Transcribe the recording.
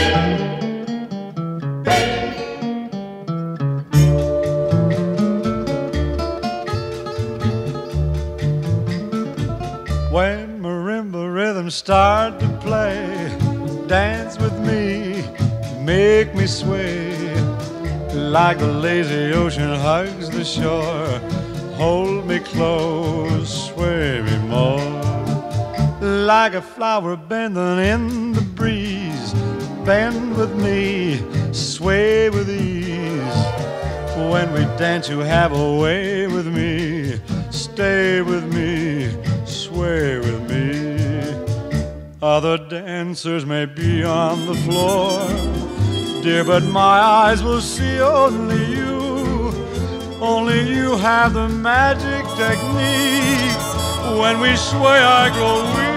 When marimba rhythms start to play, dance with me, make me sway. Like the lazy ocean hugs the shore, hold me close, sway me more. Like a flower bending in the breeze, bend with me, sway with ease. When we dance you have a way with me, stay with me, sway with me. Other dancers may be on the floor, dear, but my eyes will see only you. Only you have the magic technique. When we sway I grow weak.